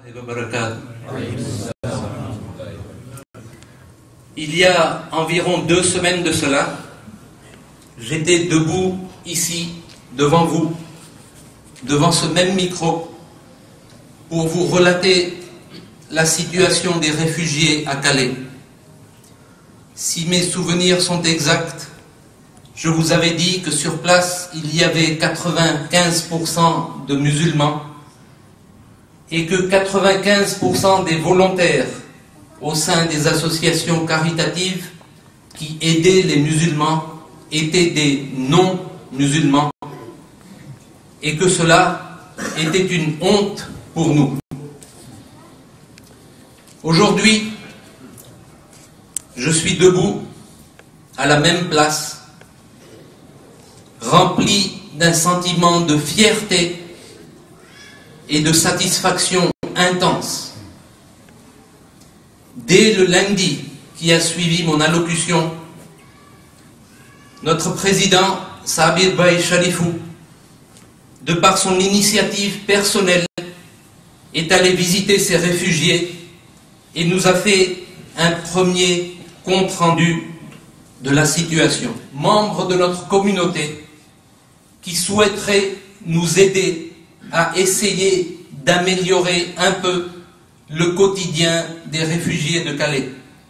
Il y a environ 2 semaines de cela, j'étais debout ici, devant vous, devant ce même micro, pour vous relater la situation des réfugiés à Calais. Si mes souvenirs sont exacts, je vous avais dit que sur place, il y avait 95% de musulmans et que 95% des volontaires au sein des associations caritatives qui aidaient les musulmans étaient des non-musulmans et que cela était une honte pour nous. Aujourd'hui, je suis debout à la même place, rempli d'un sentiment de fierté et de satisfaction intense. Dès le lundi qui a suivi mon allocution, notre président, Sabir Baye Sharifou, de par son initiative personnelle, est allé visiter ces réfugiés et nous a fait un premier compte-rendu de la situation. Membres de notre communauté qui souhaiteraient nous aider à essayer d'améliorer un peu le quotidien des réfugiés de Calais.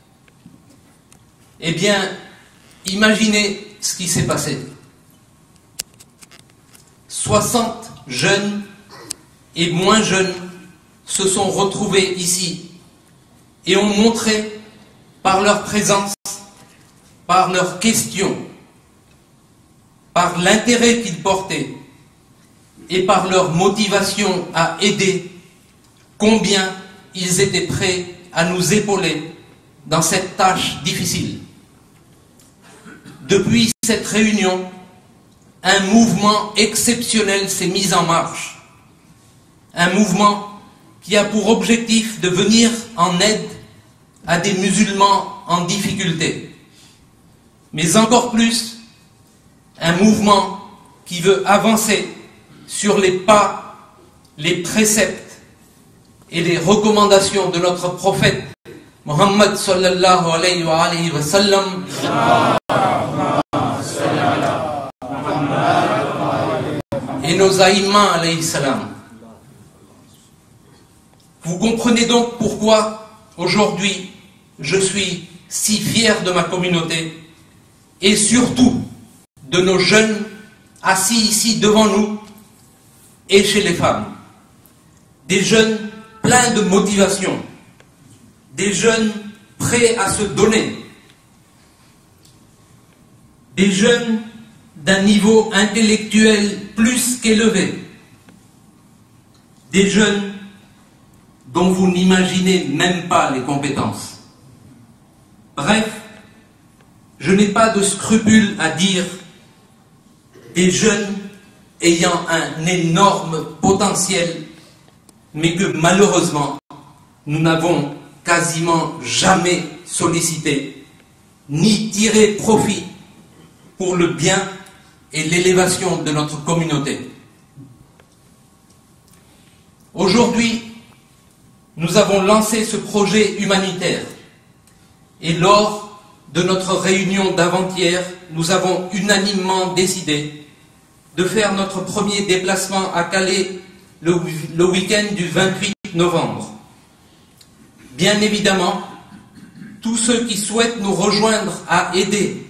Eh bien, imaginez ce qui s'est passé. 60 jeunes et moins jeunes se sont retrouvés ici et ont montré par leur présence, par leurs questions, par l'intérêt qu'ils portaient et par leur motivation à aider, combien ils étaient prêts à nous épauler dans cette tâche difficile. Depuis cette réunion, un mouvement exceptionnel s'est mis en marche. Un mouvement qui a pour objectif de venir en aide à des musulmans en difficulté. Mais encore plus, un mouvement qui veut avancer sur les pas, les préceptes et les recommandations de notre prophète Muhammad sallallahu alayhi wa sallam et nos aïmans alayhi salam. Vous comprenez donc pourquoi aujourd'hui je suis si fier de ma communauté et surtout de nos jeunes assis ici devant nous et chez les femmes. Des jeunes pleins de motivation, des jeunes prêts à se donner, des jeunes d'un niveau intellectuel plus qu'élevé, des jeunes dont vous n'imaginez même pas les compétences. Bref, je n'ai pas de scrupule à dire des jeunes ayant un énorme potentiel, mais que malheureusement, nous n'avons quasiment jamais sollicité, ni tiré profit pour le bien et l'élévation de notre communauté. Aujourd'hui, nous avons lancé ce projet humanitaire et lors de notre réunion d'avant-hier, nous avons unanimement décidé de faire notre premier déplacement à Calais le week-end du 28 novembre. Bien évidemment, tous ceux qui souhaitent nous rejoindre à aider,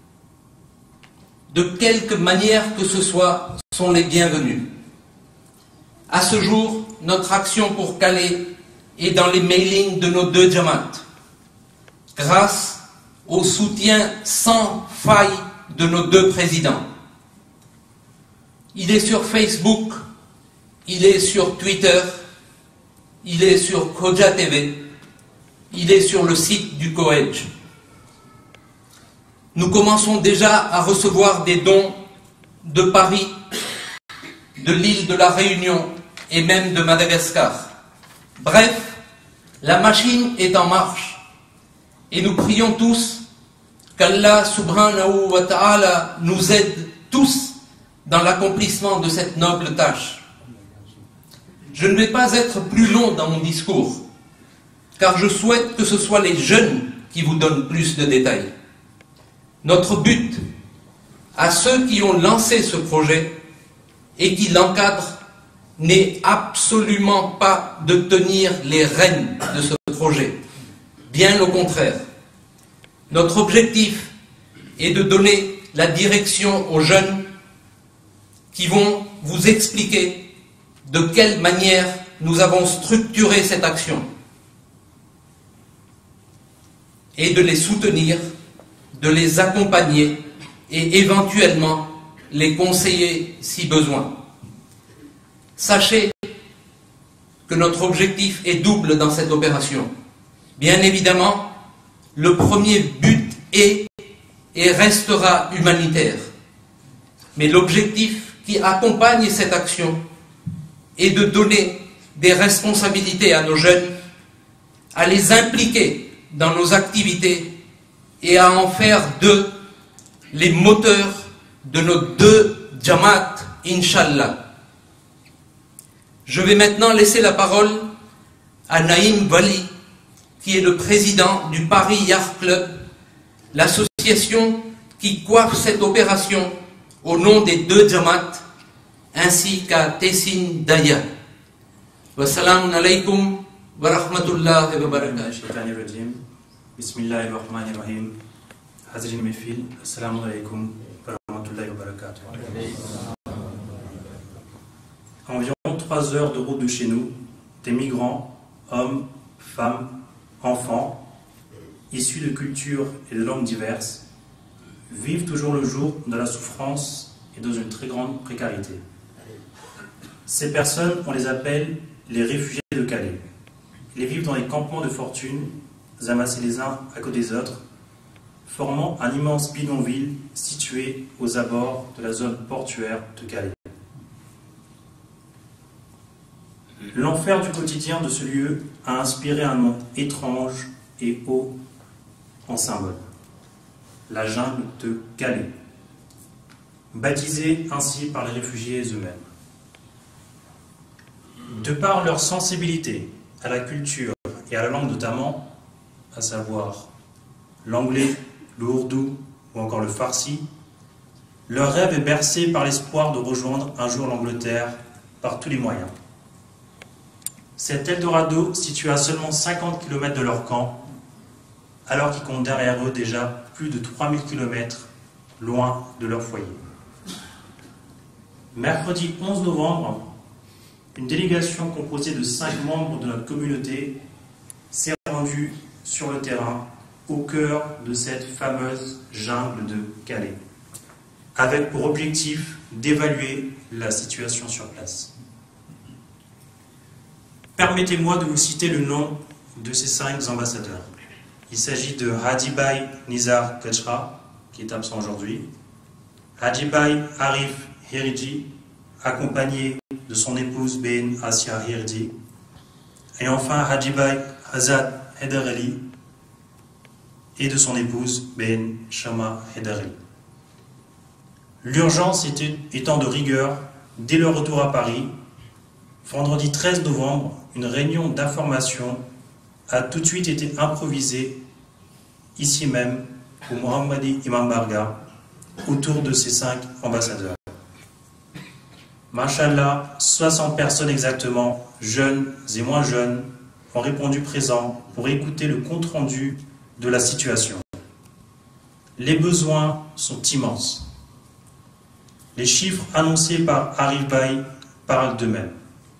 de quelque manière que ce soit, sont les bienvenus. À ce jour, notre action pour Calais est dans les mailings de nos 2 Jamaat, grâce au soutien sans faille de nos 2 présidents. Il est sur Facebook, il est sur Twitter, il est sur Koja TV, il est sur le site du Coedge. Nous commençons déjà à recevoir des dons de Paris, de l'île de la Réunion et même de Madagascar. Bref, la machine est en marche et nous prions tous qu'Allah subhanahu wa ta'ala nous aide tous dans l'accomplissement de cette noble tâche. Je ne vais pas être plus long dans mon discours, car je souhaite que ce soit les jeunes qui vous donnent plus de détails. Notre but, à ceux qui ont lancé ce projet et qui l'encadrent, n'est absolument pas de tenir les rênes de ce projet. Bien au contraire. Notre objectif est de donner la direction aux jeunes qui vont vous expliquer de quelle manière nous avons structuré cette action et de les soutenir, de les accompagner et éventuellement les conseiller si besoin. Sachez que notre objectif est double dans cette opération. Bien évidemment, le premier but est et restera humanitaire. Mais l'objectif qui accompagne cette action est de donner des responsabilités à nos jeunes, à les impliquer dans nos activités et à en faire d'eux les moteurs de nos 2 Jamaat, Inch'Allah. Je vais maintenant laisser la parole à Naïm Wali, qui est le président du Paris Yacht Club, l'association qui coiffe cette opération au nom des 2 Jamaat, ainsi qu'à Tessin Daya. Wassalamu alaikum wa rahmatullahi wa barakatuh. Bismillahirrahmanirrahim. Hazrin Mefil, assalamu alaikum wa rahmatullahi wa barakatuh. À environ 3 heures de route de chez nous, des migrants, hommes, femmes, enfants, issus de cultures et de langues diverses, vivent toujours le jour dans la souffrance et dans une très grande précarité. Ces personnes, on les appelle les réfugiés de Calais. Ils vivent dans les campements de fortune, amassés les uns à côté des autres, formant un immense bidonville situé aux abords de la zone portuaire de Calais. L'enfer du quotidien de ce lieu a inspiré un nom étrange et haut en symbole, la jungle de Calais, baptisée ainsi par les réfugiés eux-mêmes. De par leur sensibilité à la culture et à la langue notamment, à savoir l'anglais, l'ourdou ou encore le farsi, leur rêve est bercé par l'espoir de rejoindre un jour l'Angleterre par tous les moyens. Cet Eldorado situé à seulement 50 km de leur camp, alors qu'ils comptent derrière eux déjà plus de 3000 km loin de leur foyer. Mercredi 11 novembre, une délégation composée de 5 membres de notre communauté s'est rendue sur le terrain au cœur de cette fameuse jungle de Calais, avec pour objectif d'évaluer la situation sur place. Permettez-moi de vous citer le nom de ces 5 ambassadeurs. Il s'agit de Hajibay Nizar Kachra, qui est absent aujourd'hui, Hajibay Arif Hirji, accompagné de son épouse Ben Asia Hirji, et enfin Hajibay Hazad Hedarali et de son épouse Ben Shama Hedarali. L'urgence étant de rigueur, dès leur retour à Paris, vendredi 13 novembre, une réunion d'information a tout de suite été improvisée ici même au Mohammadi Imam Barga autour de ces 5 ambassadeurs. Mashallah, 60 personnes exactement, jeunes et moins jeunes, ont répondu présents pour écouter le compte-rendu de la situation. Les besoins sont immenses. Les chiffres annoncés par Arif Bay parlent d'eux-mêmes.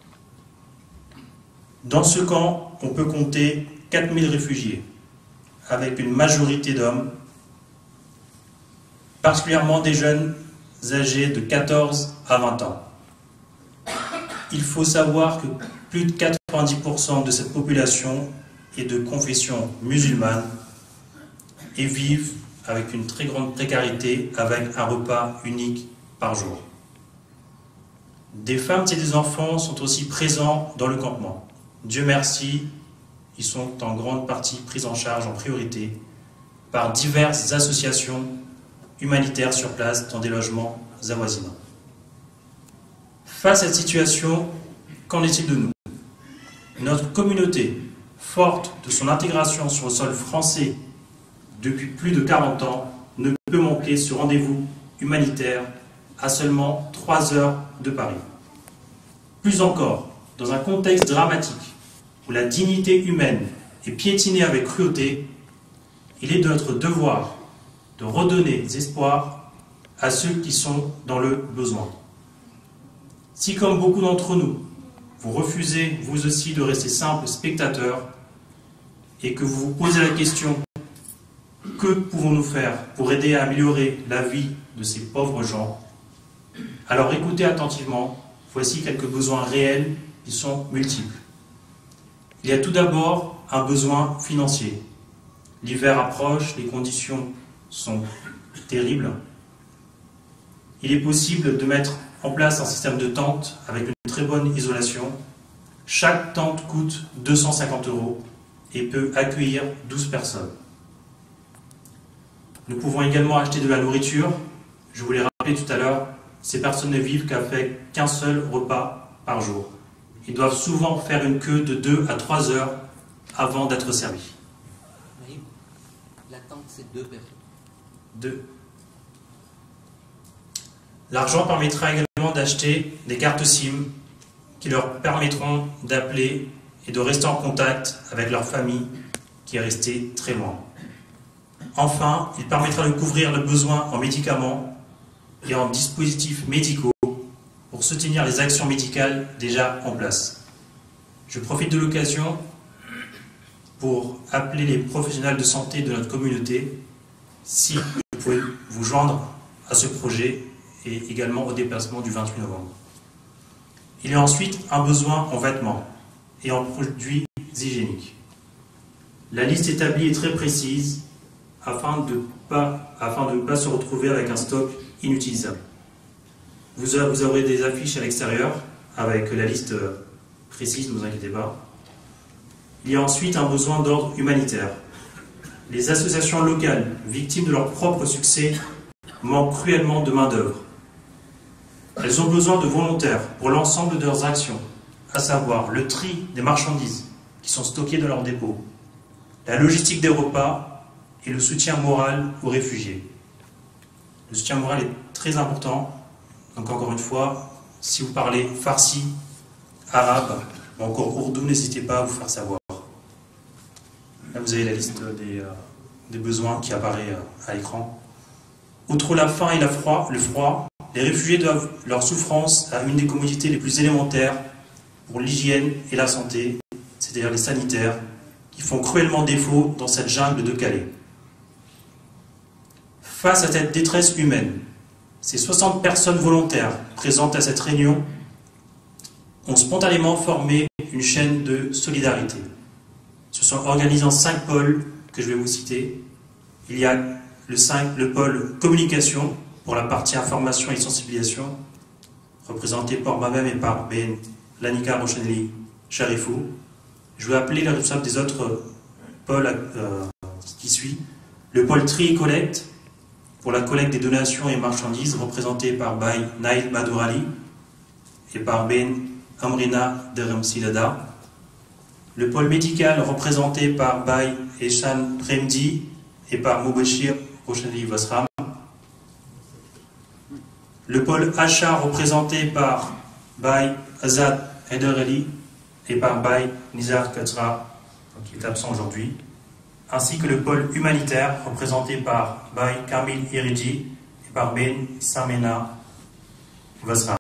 Dans ce camp, on peut compter 4000 réfugiés, avec une majorité d'hommes, particulièrement des jeunes âgés de 14 à 20 ans. Il faut savoir que plus de 90% de cette population est de confession musulmane et vivent avec une très grande précarité, avec un repas unique par jour. Des femmes et des enfants sont aussi présents dans le campement. Dieu merci, ils sont en grande partie pris en charge en priorité par diverses associations humanitaires sur place dans des logements avoisinants. Face à cette situation, qu'en est-il de nous? Notre communauté, forte de son intégration sur le sol français depuis plus de 40 ans, ne peut manquer ce rendez-vous humanitaire à seulement 3 heures de Paris. Plus encore, dans un contexte dramatique où la dignité humaine est piétinée avec cruauté, il est de notre devoir de redonner espoir à ceux qui sont dans le besoin. Si, comme beaucoup d'entre nous, vous refusez vous aussi de rester simples spectateurs et que vous vous posez la question « Que pouvons-nous faire pour aider à améliorer la vie de ces pauvres gens ?» alors écoutez attentivement, voici quelques besoins réels qui sont multiples. Il y a tout d'abord un besoin financier. L'hiver approche, les conditions sont terribles. Il est possible de mettre en place un système de tentes avec une très bonne isolation. Chaque tente coûte 250 € et peut accueillir 12 personnes. Nous pouvons également acheter de la nourriture. Je vous l'ai rappelé tout à l'heure, ces personnes ne vivent qu'avec qu'un seul repas par jour. Ils doivent souvent faire une queue de 2 à 3 heures avant d'être servis. La tente, c'est 2 personnes. 2. L'argent permettra également d'acheter des cartes SIM qui leur permettront d'appeler et de rester en contact avec leur famille qui est restée très loin. Enfin, il permettra de couvrir le besoin en médicaments et en dispositifs médicaux pour soutenir les actions médicales déjà en place. Je profite de l'occasion pour appeler les professionnels de santé de notre communauté si vous pouvez vous joindre à ce projet et également au déplacement du 28 novembre. Il y a ensuite un besoin en vêtements et en produits hygiéniques. La liste établie est très précise afin de ne pas se retrouver avec un stock inutilisable. Vous aurez des affiches à l'extérieur avec la liste précise, ne vous inquiétez pas. Il y a ensuite un besoin d'ordre humanitaire. Les associations locales, victimes de leur propre succès, manquent cruellement de main-d'œuvre. Elles ont besoin de volontaires pour l'ensemble de leurs actions, à savoir le tri des marchandises qui sont stockées dans leurs dépôts, la logistique des repas et le soutien moral aux réfugiés. Le soutien moral est très important. Donc encore une fois, si vous parlez farsi, arabe ou encore ourdou, n'hésitez pas à vous faire savoir. Là, vous avez la liste des besoins qui apparaît à l'écran. Outre la faim et le froid, les réfugiés doivent leur souffrance à une des commodités les plus élémentaires pour l'hygiène et la santé, c'est-à-dire les sanitaires, qui font cruellement défaut dans cette jungle de Calais. Face à cette détresse humaine, ces 60 personnes volontaires présentes à cette réunion ont spontanément formé une chaîne de solidarité. Se sont organisés en 5 pôles que je vais vous citer. Il y a le pôle communication pour la partie information et sensibilisation, représenté par moi-même et par Ben Lanika Rochenli Sharifou. Je vais appeler les responsables des autres pôles qui suivent. Le pôle tri et collecte pour la collecte des donations et marchandises, représenté par Bay Naïl Badourali et par Ben Amrina Deremsilada. Le pôle médical, représenté par Bay Eshan Premdi et par Moubashir Rochenli Vasram. Le pôle achat, représenté par Bay Azad Haidarali et par Bay Nizar Katra, qui est absent aujourd'hui, ainsi que le pôle humanitaire, représenté par Bay Kamil Iriji et par Ben Samena Vasram.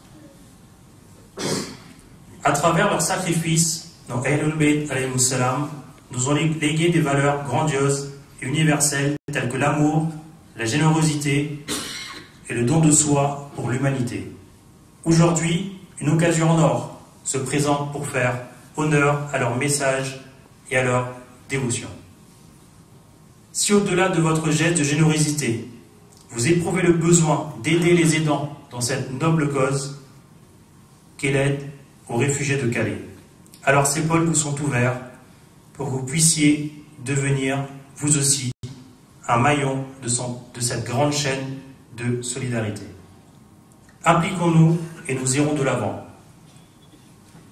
À travers leur sacrifice, nos Ahlul Bayt alayhimus salam nous ont légué des valeurs grandioses et universelles telles que l'amour, la générosité et le don de soi pour l'humanité. Aujourd'hui, une occasion en or se présente pour faire honneur à leur message et à leur dévotion. Si au-delà de votre geste de générosité, vous éprouvez le besoin d'aider les aidants dans cette noble cause qu'est l'aide aux réfugiés de Calais, alors ces pôles vous sont ouverts pour que vous puissiez devenir, vous aussi, un maillon de cette grande chaîne de solidarité. Impliquons-nous et nous irons de l'avant.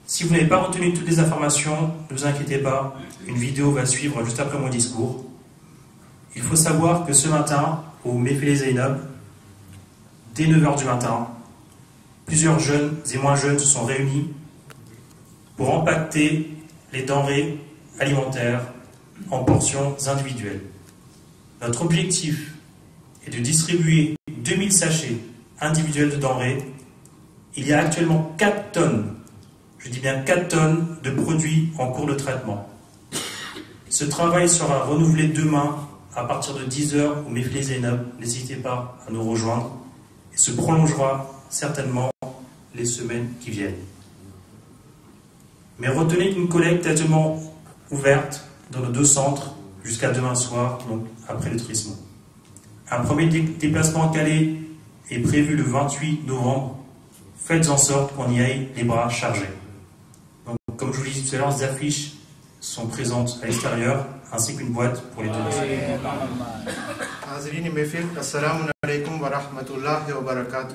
Si vous n'avez pas retenu toutes les informations, ne vous inquiétez pas, une vidéo va suivre juste après mon discours. Il faut savoir que ce matin, au Mefele Zainab, dès 9 h du matin, plusieurs jeunes et moins jeunes se sont réunis pour impacter les denrées alimentaires en portions individuelles. Notre objectif est de distribuer 2000 sachets individuels de denrées. Il y a actuellement 4 tonnes, je dis bien 4 tonnes de produits en cours de traitement. Ce travail sera renouvelé demain à partir de 10 h au Mefele Zainab. N'hésitez pas à nous rejoindre et se prolongera certainement les semaines qui viennent. Mais retenez qu'une collecte est actuellement ouverte dans nos 2 centres jusqu'à demain soir, donc après le tristement. Un premier déplacement à Calais est prévu le 28 novembre. Faites en sorte qu'on y aille les bras chargés. Donc, comme je vous l'ai dit tout à l'heure, les affiches sont présentes à l'extérieur, ainsi qu'une boîte pour les donner. Hazrin Mefil, assalamu alaikum wa rahmatullahi wa barakatuh.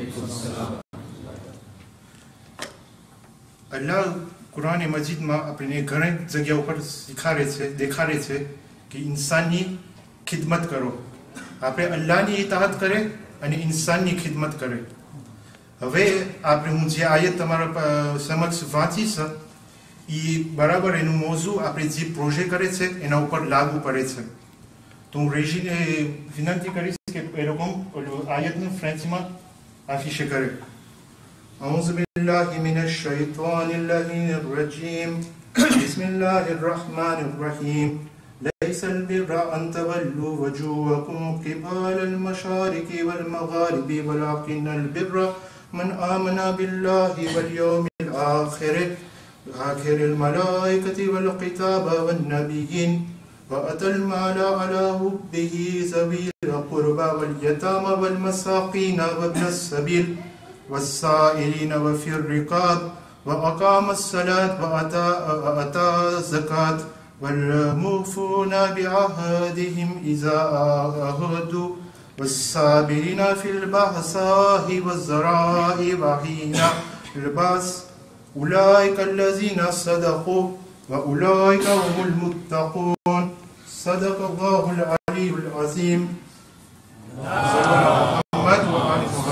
Allah Quran मजीद में अपने घणे जगह पर देखाड़े छे कि इंसानी खिदमत करो आपणे अल्लाहनी इताअत करे અને इंसाननी खिदमत करे હવે આપણે હું જે આયત તમારા સમક્ષ વાંચી છે એ બરાબર એનું મોઝું આપણે જે પ્રોજેક્ટ કરે છે એના ઉપર લાગુ પડે છે તો હું રેજીને વિનંતી કરીશ કે એ લોકો આયતને ફ્રેન્ચમાં આફિશે કરે أعوذ بالله من الشيطان اللعين الرجيم بسم الله الرحمن الرحيم ليس البر أن تولوا وجوهكم قبال المشارق والمغارب ولكن البر من آمن بالله واليوم الآخر الملائكة والكتاب والنبيين وأتى المال على حبه ذوي القربى واليتامى والمساكين وابن السبيل والسائلين وفي الرقاب وأقام الصلاة وأتى الزكاة والموفون بعهدهم إذا عاهدوا والصابرين في البأساء والضراء وحين البأس أولئك الذين صدقوا وأولئك هم المتقون صدق الله العلي العظيم. محمد وآل محمد.